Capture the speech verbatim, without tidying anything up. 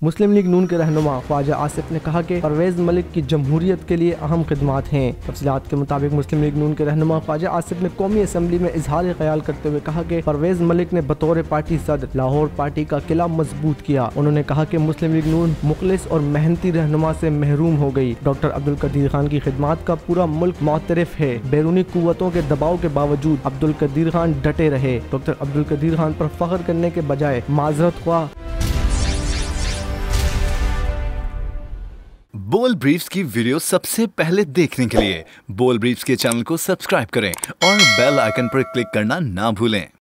मुस्लिम league नून के रहनुमा ख्वाजा आसिफ ने कहा कि परवेज मलिक की जमहूरियत के लिए अहम खिदमात हैं। तफसीलात के मुताबिक मुस्लिम लीग नून के रहनुमा ख्वाजा आसिफ ने कौमी असम्बली में इजहार ख्याल करते हुए कहा कि परवेज मलिक ने बतौर पार्टी सदर लाहौर पार्टी का किला मजबूत किया। उन्होंने कहा कि मुस्लिम लीग नून मुखलिस और मेहनती रहनुमा से महरूम हो गई। डॉक्टर अब्दुल कदीर खान की खिदमात का पूरा मुल्क मुतरफ है। बैरूनी कुव्वतों के दबाव के बावजूद अब्दुल कदीर खान डटे रहे। डॉक्टर अब्दुल कदीर खान पर फख्र करने के बजाय माजरत ख्वाह बोल ब्रीफ्स की वीडियो सबसे पहले देखने के लिए बोल ब्रीफ्स के चैनल को सब्सक्राइब करें और बेल आइकन पर क्लिक करना ना भूलें।